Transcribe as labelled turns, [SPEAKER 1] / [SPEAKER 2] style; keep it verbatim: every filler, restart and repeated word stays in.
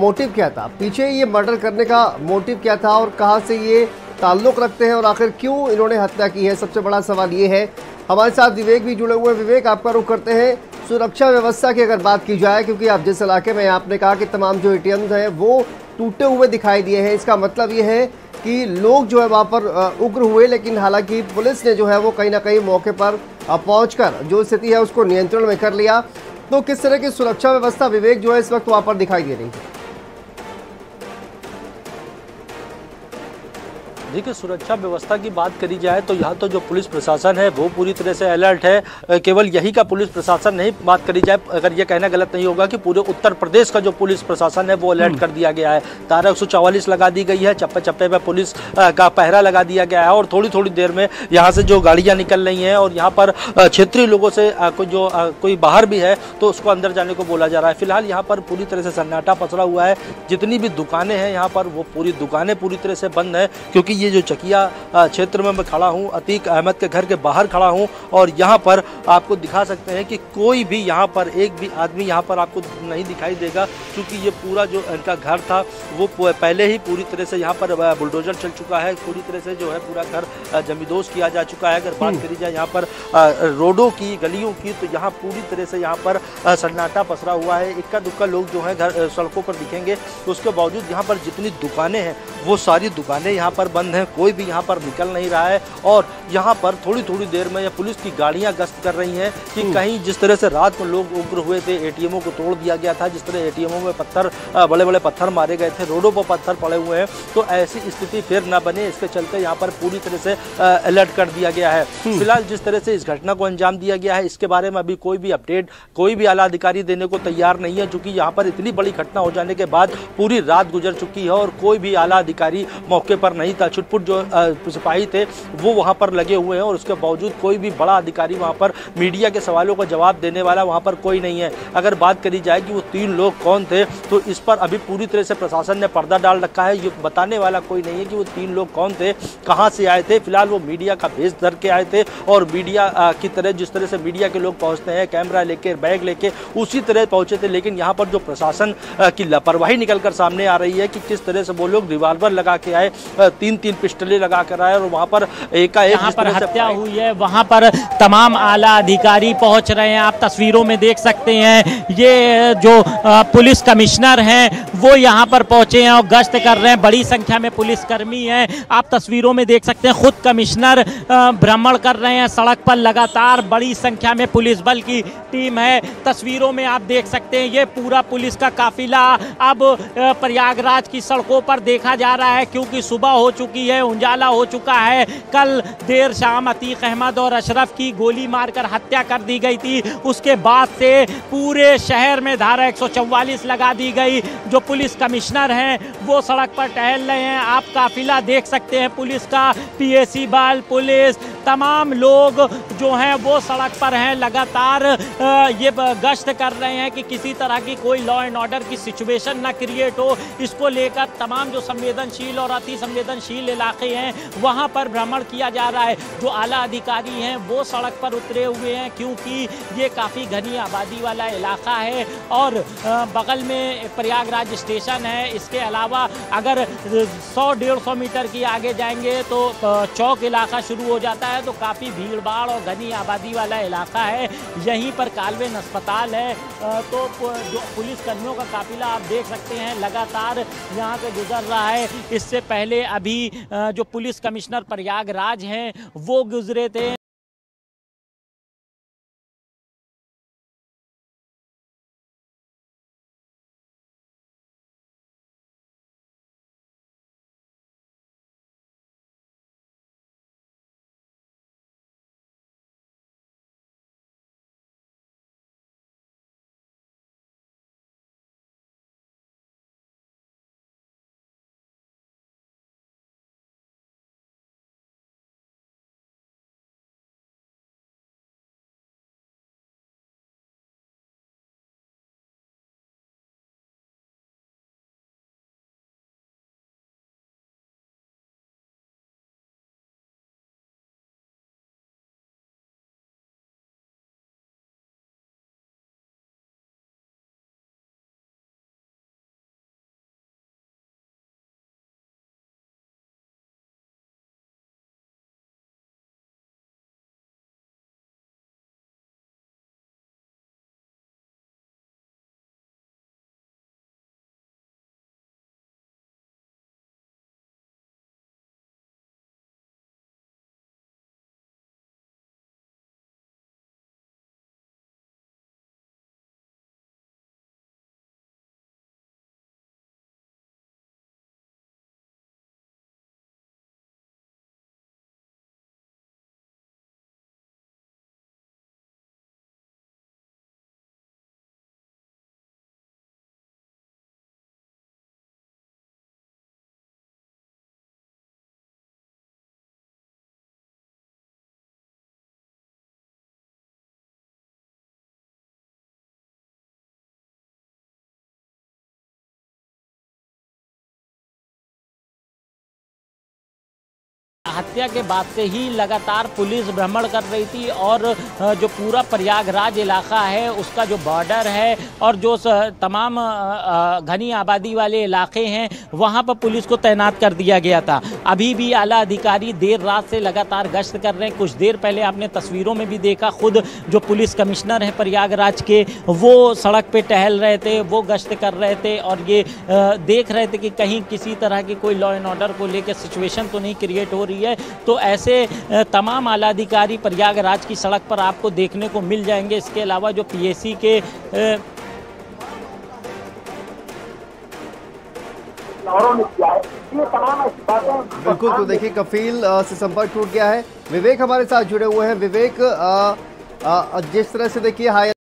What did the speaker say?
[SPEAKER 1] Motive क्या था, पीछे ये मर्डर करने का मोटिव क्या था और कहां से ये ताल्लुक रखते हैं और आखिर क्यों इन्होंने हत्या की है, सबसे बड़ा सवाल ये है। हमारे साथ विवेक भी जुड़े हुए हैं। विवेक, आपका रुख करते हैं सुरक्षा व्यवस्था की अगर बात की जाए, क्योंकि आप जिस इलाके में, आपने कहा कि तमाम जो एटीएम्स हैं वो टूटे हुए दिखाई दिए हैं, इसका मतलब ये है कि लोग जो है वहाँ पर उग्र हुए, लेकिन हालांकि पुलिस ने जो है वो कहीं ना कहीं मौके पर पहुंचकर जो स्थिति है उसको नियंत्रण में कर लिया। तो किस तरह की सुरक्षा व्यवस्था विवेक जो है इस वक्त वहाँ पर दिखाई दे रही है?
[SPEAKER 2] देखिए, सुरक्षा व्यवस्था की बात करी जाए तो यहाँ तो जो पुलिस प्रशासन है वो पूरी तरह से अलर्ट है। केवल यही का पुलिस प्रशासन नहीं, बात करी जाए, अगर ये कहना गलत नहीं होगा कि पूरे उत्तर प्रदेश का जो पुलिस प्रशासन है वो अलर्ट कर दिया गया है। तारा एक सौ चौवालीस लगा दी गई है, चप्पे चप्पे पे पुलिस का पहरा लगा दिया गया है और थोड़ी थोड़ी देर में यहाँ से जो गाड़ियाँ निकल रही हैं और यहाँ पर क्षेत्रीय लोगों से कोई जो कोई बाहर भी है तो उसको अंदर जाने को बोला जा रहा है। फिलहाल यहाँ पर पूरी तरह से सन्नाटा पसरा हुआ है। जितनी भी दुकानें हैं यहाँ पर वो पूरी दुकानें पूरी तरह से बंद है, क्योंकि ये जो चकिया क्षेत्र में मैं खड़ा हूं, अतीक अहमद के घर के बाहर खड़ा हूं और यहां पर आपको दिखा सकते हैं कि कोई भी यहां पर एक भी आदमी यहां पर आपको नहीं दिखाई देगा, क्योंकि ये पूरा जो इनका घर था वो पहले ही पूरी तरह से यहां पर बुलडोजर चल चुका है, पूरी तरह से जो है पूरा घर जमींदोज किया जा चुका है। अगर बात करी जाए यहाँ पर रोडों की, गलियों की, तो यहाँ पूरी तरह से यहाँ पर सन्नाटा पसरा हुआ है। इक्का दुक्का लोग जो है घर सड़कों पर दिखेंगे, तो उसके बावजूद यहाँ पर जितनी दुकानें हैं वो सारी दुकानें यहाँ पर बंद हैं, कोई भी यहाँ पर निकल नहीं रहा है। और यहाँ पर थोड़ी थोड़ी देर में पुलिस की गाड़ियाँ गश्त कर रही हैं कि कहीं जिस तरह से रात को लोग उग्र हुए थे, एटीएमओं को तोड़ दिया गया था, जिस तरह एटीएमओं में पत्थर, बड़े बड़े पत्थर मारे गए थे, रोडों पर पत्थर पड़े हुए हैं, तो ऐसी स्थिति फिर न बने, इसके चलते यहाँ पर पूरी तरह से अलर्ट कर दिया गया है। फिलहाल जिस तरह से इस घटना को अंजाम दिया गया है, इसके बारे में अभी कोई भी अपडेट कोई भी आला अधिकारी देने को तैयार नहीं है, क्योंकि यहाँ पर इतनी बड़ी घटना हो जाने के बाद पूरी रात गुजर चुकी है और कोई भी आला अधिकारी मौके पर नहीं था। छुटपुट जो सिपाही थे वो वहां पर लगे हुए हैं और उसके बावजूद कोई भी बड़ा अधिकारी वहां पर मीडिया के सवालों का जवाब देने वाला वहां पर कोई नहीं है। अगर बात करी जाए कि वो तीन लोग कौन थे, तो इस पर अभी पूरी तरह से प्रशासन ने पर्दा डाल रखा है। ये बताने वाला कोई नहीं है कि वो तीन लोग कौन थे, कहां से आए थे। फिलहाल वो मीडिया का भेष धर के आए थे और मीडिया की तरह, जिस तरह से मीडिया के लोग पहुंचते हैं कैमरा लेके, बैग लेके, उसी तरह पहुंचे थे। लेकिन यहाँ पर जो प्रशासन की लापरवाही निकल कर सामने आ रही है कि किस तरह से वो लोग रिवाल्वर लगा के आए, तीन तीन पिस्टलें लगा कर आए और वहां पर एकाएक
[SPEAKER 3] यहाँ पर हत्या हुई है, वहाँ पर तमाम आला अधिकारी पहुँच रहे हैं। आप तस्वीरों में देख सकते हैं, ये जो पुलिस कमिश्नर हैं वो यहाँ पर पहुँचे हैं और गश्त कर रहे हैं। बड़ी संख्या में पुलिसकर्मी हैं, आप तस्वीरों में देख सकते हैं। खुद कमिश्नर भ्रमण कर रहे हैं सड़क पर, लगातार बड़ी संख्या में पुलिस बल की टीम है। तस्वीरों में आप देख सकते हैं ये पूरा पुलिस का काफिला अब प्रयागराज की सड़कों पर देखा जा रहा है, क्योंकि सुबह हो चुकी है, उजाला हो चुका है। कल देर शाम अतीक अहमद और अशरफ की गोली मारकर हत्या कर दी गई थी, उसके बाद से पूरे शहर में धारा एक सौ चौवालीस लगा दी गई। जो पुलिस कमिश्नर हैं वो सड़क पर टहल रहे हैं, आप काफिला देख सकते हैं पुलिस का, पीएसी बल, पुलिस, तमाम लोग जो हैं वो सड़क पर हैं, लगातार ये गश्त कर रहे हैं कि किसी तरह की कोई लॉ एंड ऑर्डर की सिचुएशन ना क्रिएट हो। इसको लेकर तमाम जो संवेदनशील और अति संवेदनशील इलाके हैं वहाँ पर भ्रमण किया जा रहा है। जो आला अधिकारी हैं वो सड़क पर उतरे हुए हैं, क्योंकि ये काफ़ी घनी आबादी वाला इलाका है और बगल में प्रयागराज स्टेशन है। इसके अलावा अगर सौ डेढ़ सौ मीटर की आगे जाएंगे तो चौक इलाका शुरू हो जाता है, तो काफ़ी भीड़ भाड़ और घनी आबादी वाला इलाका है। यहीं पर कालवेन अस्पताल है, तो जो पुलिस कर्मियों का काफिला आप देख सकते हैं लगातार यहाँ से गुजर रहा है। इससे पहले अभी जो पुलिस कमिश्नर प्रयागराज हैं वो गुजरे थे। हत्या के बाद से ही लगातार पुलिस भ्रमण कर रही थी और जो पूरा प्रयागराज इलाका है उसका जो बॉर्डर है और जो तमाम घनी आबादी वाले इलाके हैं वहां पर पुलिस को तैनात कर दिया गया था। अभी भी आला अधिकारी देर रात से लगातार गश्त कर रहे हैं। कुछ देर पहले आपने तस्वीरों में भी देखा, खुद जो पुलिस कमिश्नर हैं प्रयागराज के, वो सड़क पे टहल रहे थे, वो गश्त कर रहे थे और ये देख रहे थे कि कहीं किसी तरह की कोई लॉ एंड ऑर्डर को लेकर सिचुएशन तो नहीं क्रिएट हो रही है। तो ऐसे तमाम आला अधिकारी प्रयागराज की सड़क पर आपको देखने को मिल जाएंगे। इसके अलावा जो पीएसी के
[SPEAKER 1] बिल्कुल, तो देखिए कफील से संपर्क टूट गया है। विवेक हमारे साथ जुड़े हुए हैं। विवेक, आ, आ, जिस तरह से देखिए हाई